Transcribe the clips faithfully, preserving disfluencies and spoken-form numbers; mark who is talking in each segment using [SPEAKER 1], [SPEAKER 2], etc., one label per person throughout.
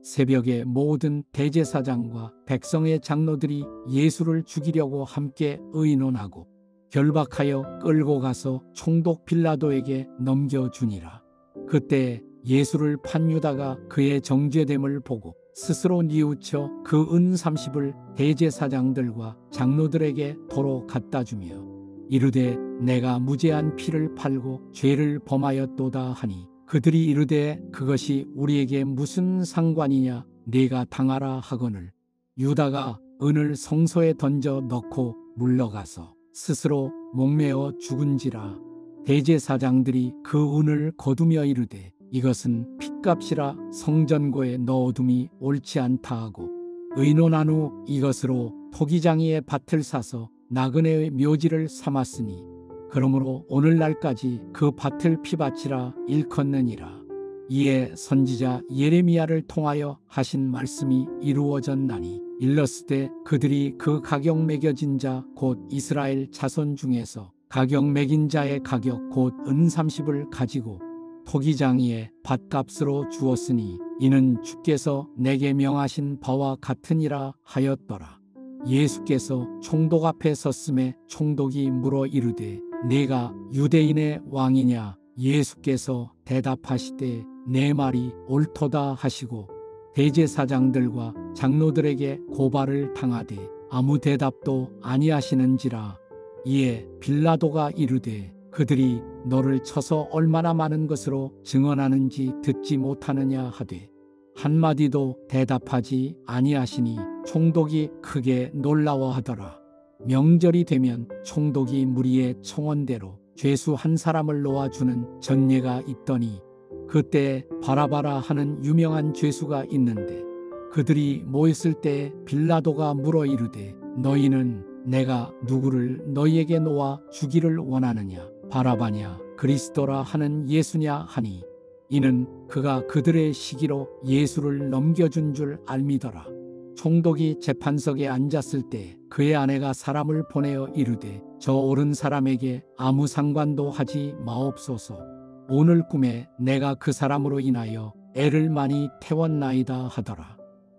[SPEAKER 1] 새벽에 모든 대제사장과 백성의 장로들이 예수를 죽이려고 함께 의논하고 결박하여 끌고 가서 총독 빌라도에게 넘겨주니라. 그때 예수를 판 유다가 그의 정죄됨을 보고 스스로 뉘우쳐 그 은 삼십을 대제사장들과 장로들에게 도로 갖다 주며 이르되 내가 무죄한 피를 팔고 죄를 범하였도다 하니 그들이 이르되 그것이 우리에게 무슨 상관이냐 네가 당하라 하거늘 유다가 은을 성소에 던져 넣고 물러가서 스스로 목매어 죽은지라. 대제사장들이 그 은을 거두며 이르되 이것은 핏값이라 성전고에 넣어둠이 옳지 않다 하고 의논한 후 이것으로 토기장이의 밭을 사서 나그네의 묘지를 삼았으니 그러므로 오늘날까지 그 밭을 피밭이라 일컫느니라. 이에 선지자 예레미야를 통하여 하신 말씀이 이루어졌나니 일렀으되 그들이 그 가격 매겨진 자 곧 이스라엘 자손 중에서 가격 매긴 자의 가격 곧 은 삼십을 가지고 토기장이의 밭값으로 주었으니 이는 주께서 내게 명하신 바와 같으니라 하였더라. 예수께서 총독 앞에 섰음에 총독이 물어 이르되 네가 유대인의 왕이냐? 예수께서 대답하시되 내 말이 옳도다 하시고 대제사장들과 장로들에게 고발을 당하되 아무 대답도 아니하시는지라. 이에 빌라도가 이르되 그들이 너를 쳐서 얼마나 많은 것으로 증언하는지 듣지 못하느냐 하되 한마디도 대답하지 아니하시니 총독이 크게 놀라워하더라. 명절이 되면 총독이 무리의 청원대로 죄수 한 사람을 놓아주는 전례가 있더니 그때 바라바라 하는 유명한 죄수가 있는데 그들이 모였을 때 빌라도가 물어 이르되 너희는 내가 누구를 너희에게 놓아 주기를 원하느냐 바라바냐 그리스도라 하는 예수냐 하니 이는 그가 그들의 시기로 예수를 넘겨준 줄 알미더라. 총독이 재판석에 앉았을 때 그의 아내가 사람을 보내어 이르되 저 옳은 사람에게 아무 상관도 하지 마옵소서. 오늘 꿈에 내가 그 사람으로 인하여 애를 많이 태웠나이다 하더라.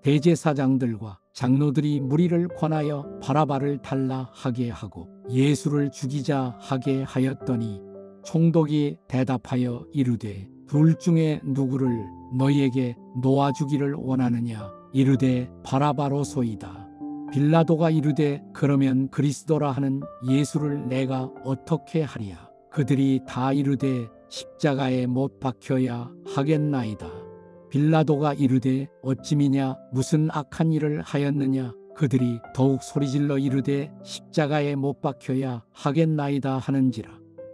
[SPEAKER 1] 대제사장들과 장로들이 무리를 권하여 바라바를 달라 하게 하고 예수를 죽이자 하게 하였더니 총독이 대답하여 이르되 둘 중에 누구를 너희에게 놓아주기를 원하느냐 이르되 바라바로소이다. 빌라도가 이르되 그러면 그리스도라 하는 예수를 내가 어떻게 하랴. 그들이 다 이르되 십자가에 못 박혀야 하겠나이다. 빌라도가 이르되 어찌미냐 무슨 악한 일을 하였느냐. 그들이 더욱 소리질러 이르되 십자가에 못 박혀야 하겠나이다 하는지라.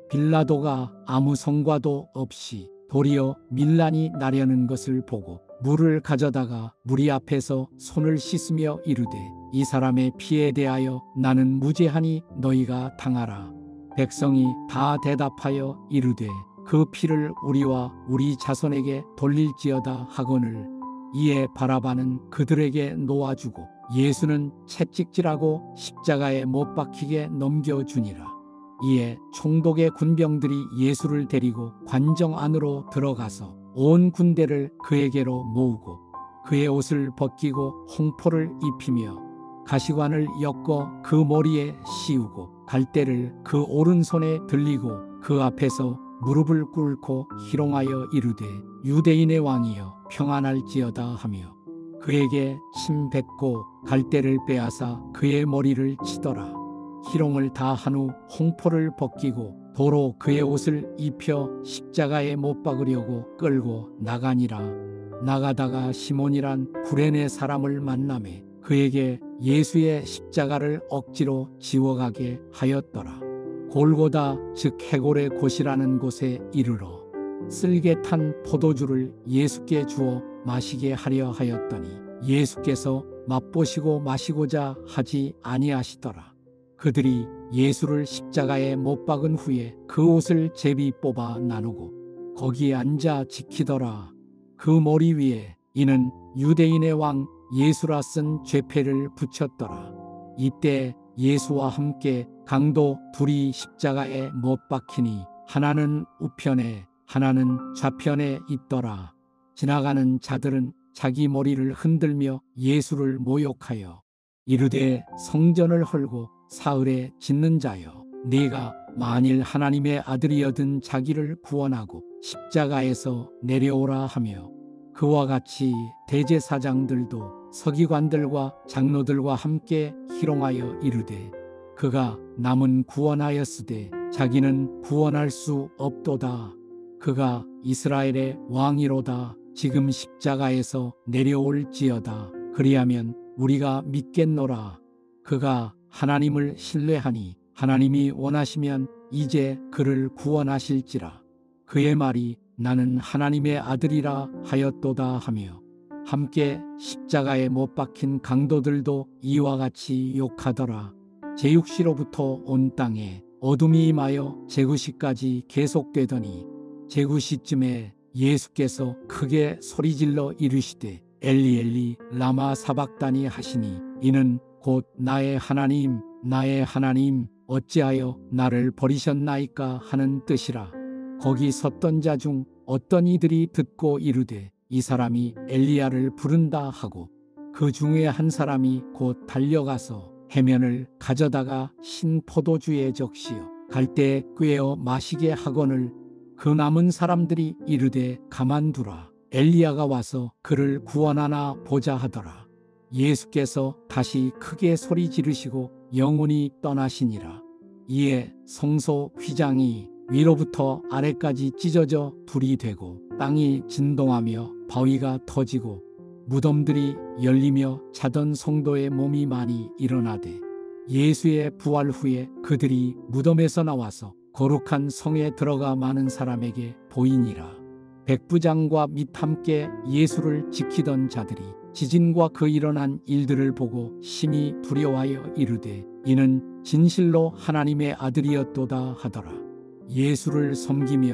[SPEAKER 1] 빌라도가 아무 성과도 없이 도리어 밀란이 나려는 것을 보고 물을 가져다가 무리 앞에서 손을 씻으며 이르되 이 사람의 피에 대하여 나는 무죄하니 너희가 당하라. 백성이 다 대답하여 이르되 그 피를 우리와 우리 자손에게 돌릴지어다 하거늘. 이에 바라바는 그들에게 놓아주고 예수는 채찍질하고 십자가에 못 박히게 넘겨주니라. 이에 총독의 군병들이 예수를 데리고 관정 안으로 들어가서 온 군대를 그에게로 모으고 그의 옷을 벗기고 홍포를 입히며 가시관을 엮어 그 머리에 씌우고 갈대를 그 오른손에 들리고 그 앞에서 무릎을 꿇고 희롱하여 이르되 유대인의 왕이여 평안할지어다 하며 그에게 침 뱉고 갈대를 빼앗아 그의 머리를 치더라. 희롱을 다 한 후 홍포를 벗기고 도로 그의 옷을 입혀 십자가에 못 박으려고 끌고 나가니라. 나가다가 시몬이란 구레네 사람을 만나매 그에게 예수의 십자가를 억지로 지워가게 하였더라. 골고다 즉 해골의 곳이라는 곳에 이르러 쓸개 탄 포도주를 예수께 주어 마시게 하려 하였더니 예수께서 맛보시고 마시고자 하지 아니하시더라. 그들이 예수를 십자가에 못 박은 후에 그 옷을 제비 뽑아 나누고 거기에 앉아 지키더라. 그 머리 위에 이는 유대인의 왕 예수라 쓴 죄패를 붙였더라. 이때 예수와 함께 강도 둘이 십자가에 못 박히니 하나는 우편에 하나는 좌편에 있더라. 지나가는 자들은 자기 머리를 흔들며 예수를 모욕하여 이르되 성전을 헐고 사흘에 짓는 자여, 네가 만일 하나님의 아들이여든 자기를 구원하고 십자가에서 내려오라 하며, 그와 같이 대제사장들도 서기관들과 장로들과 함께 희롱하여 이르되 그가 남은 구원하였으되 자기는 구원할 수 없도다. 그가 이스라엘의 왕이로다. 지금 십자가에서 내려올지어다. 그리하면 우리가 믿겠노라. 그가 하나님을 신뢰하니 하나님이 원하시면 이제 그를 구원하실지라. 그의 말이 나는 하나님의 아들이라 하였도다 하며, 함께 십자가에 못 박힌 강도들도 이와 같이 욕하더라. 제육시로부터 온 땅에 어둠이 임하여 제구시까지 계속되더니 제구시쯤에 예수께서 크게 소리질러 이르시되 엘리 엘리 라마 사박다니 하시니, 이는 곧 나의 하나님 나의 하나님 어찌하여 나를 버리셨나이까 하는 뜻이라. 거기 섰던 자 중 어떤 이들이 듣고 이르되 이 사람이 엘리야를 부른다 하고, 그 중에 한 사람이 곧 달려가서 해면을 가져다가 신 포도주에 적시어 갈대에 꿰어 마시게 하거늘, 그 남은 사람들이 이르되 가만두라. 엘리야가 와서 그를 구원하나 보자 하더라. 예수께서 다시 크게 소리 지르시고 영혼이 떠나시니라. 이에 성소 휘장이 위로부터 아래까지 찢어져 불이 되고 땅이 진동하며 바위가 터지고 무덤들이 열리며 자던 성도의 몸이 많이 일어나되, 예수의 부활 후에 그들이 무덤에서 나와서 거룩한 성에 들어가 많은 사람에게 보이니라. 백부장과 및 함께 예수를 지키던 자들이 지진과 그 일어난 일들을 보고 심히 두려워하여 이르되 이는 진실로 하나님의 아들이었도다 하더라. 예수를 섬기며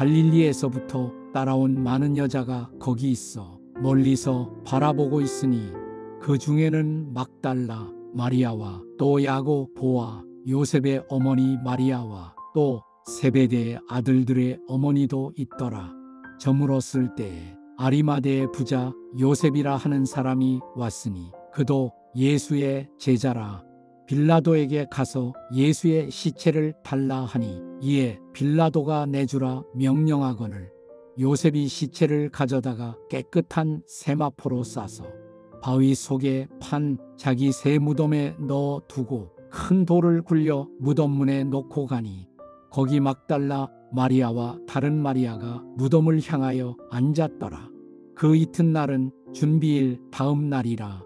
[SPEAKER 1] 갈릴리에서부터 따라온 많은 여자가 거기 있어 멀리서 바라보고 있으니, 그 중에는 막달라 마리아와 또 야고 보와 요셉의 어머니 마리아와 또 세베대의 아들들의 어머니도 있더라. 저물었을 때에 아리마대의 부자 요셉이라 하는 사람이 왔으니 그도 예수의 제자라. 빌라도에게 가서 예수의 시체를 달라 하니, 이에 빌라도가 내주라 명령하거늘 요셉이 시체를 가져다가 깨끗한 세마포로 싸서 바위 속에 판 자기 새 무덤에 넣어 두고 큰 돌을 굴려 무덤 문에 놓고 가니, 거기 막달라 마리아와 다른 마리아가 무덤을 향하여 앉았더라. 그 이튿날은 준비일 다음 날이라.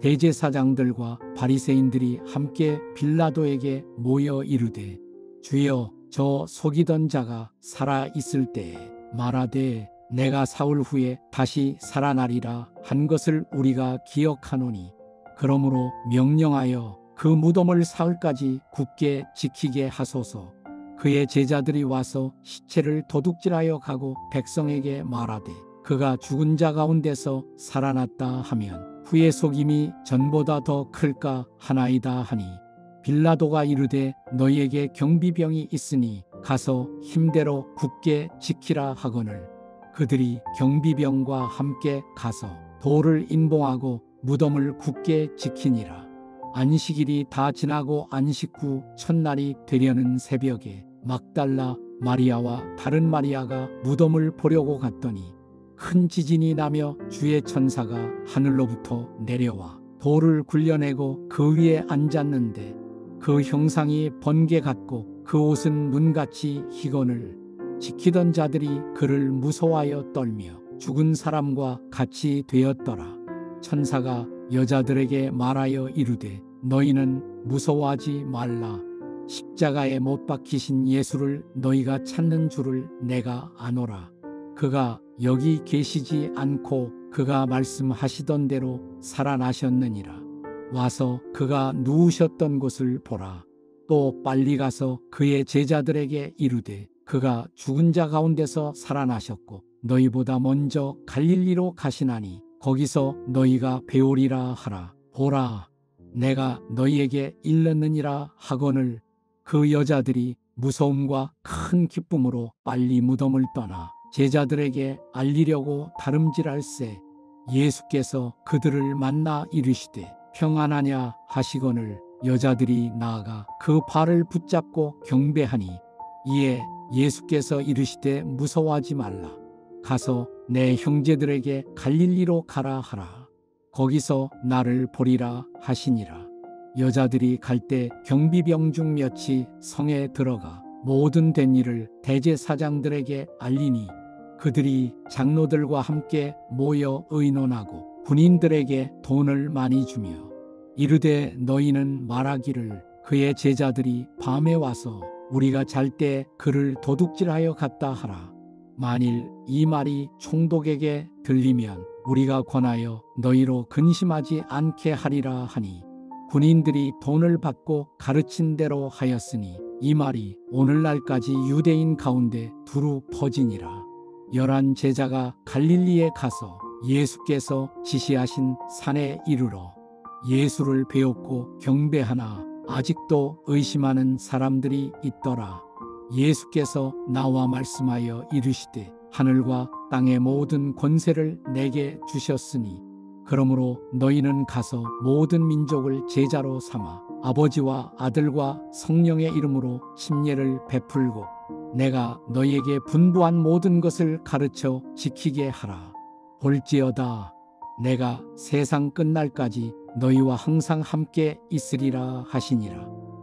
[SPEAKER 1] 대제사장들과 바리새인들이 함께 빌라도에게 모여 이르되 주여, 저 속이던 자가 살아 있을 때에 말하되 내가 사흘 후에 다시 살아나리라 한 것을 우리가 기억하노니, 그러므로 명령하여 그 무덤을 사흘까지 굳게 지키게 하소서. 그의 제자들이 와서 시체를 도둑질하여 가고 백성에게 말하되 그가 죽은 자 가운데서 살아났다 하면 후의 속임이 전보다 더 클까 하나이다 하니, 빌라도가 이르되 너희에게 경비병이 있으니 가서 힘대로 굳게 지키라 하거늘, 그들이 경비병과 함께 가서 돌을 인봉하고 무덤을 굳게 지키니라. 안식일이 다 지나고 안식 후 첫날이 되려는 새벽에 막달라 마리아와 다른 마리아가 무덤을 보려고 갔더니 큰 지진이 나며 주의 천사가 하늘로부터 내려와 돌을 굴려내고 그 위에 앉았는데, 그 형상이 번개 같고 그 옷은 눈같이 희거늘, 지키던 자들이 그를 무서워하여 떨며 죽은 사람과 같이 되었더라. 천사가 여자들에게 말하여 이르되 너희는 무서워하지 말라. 십자가에 못 박히신 예수를 너희가 찾는 줄을 내가 아노라. 그가 여기 계시지 않고 그가 말씀하시던 대로 살아나셨느니라. 와서 그가 누우셨던 곳을 보라. 또 빨리 가서 그의 제자들에게 이르되 그가 죽은 자 가운데서 살아나셨고 너희보다 먼저 갈릴리로 가시나니 거기서 너희가 배우리라 하라. 보라, 내가 너희에게 일렀느니라 하거늘. 그 여자들이 무서움과 큰 기쁨으로 빨리 무덤을 떠나 제자들에게 알리려고 다름질할세. 예수께서 그들을 만나 이르시되 평안하냐 하시거늘 여자들이 나아가 그 발을 붙잡고 경배하니 이에 예수께서 이르시되 무서워하지 말라. 가서 내 형제들에게 갈릴리로 가라 하라. 거기서 나를 보리라 하시니라. 여자들이 갈 때 경비병 중 몇이 성에 들어가 모든 된 일을 대제사장들에게 알리니 그들이 장로들과 함께 모여 의논하고 군인들에게 돈을 많이 주며 이르되 너희는 말하기를 그의 제자들이 밤에 와서 우리가 잘 때 그를 도둑질하여 갔다 하라. 만일 이 말이 총독에게 들리면 우리가 권하여 너희로 근심하지 않게 하리라 하니 군인들이 돈을 받고 가르친 대로 하였으니 이 말이 오늘날까지 유대인 가운데 두루 퍼지니라. 열한 제자가 갈릴리에 가서 예수께서 지시하신 산에 이르러 예수를 배웠고 경배하나 아직도 의심하는 사람들이 있더라. 예수께서 나와 말씀하여 이르시되 하늘과 땅의 모든 권세를 내게 주셨으니 그러므로 너희는 가서 모든 민족을 제자로 삼아 아버지와 아들과 성령의 이름으로 침례를 베풀고 내가 너희에게 분부한 모든 것을 가르쳐 지키게 하라. 볼지어다 내가 세상 끝날까지 너희와 항상 함께 있으리라 하시니라.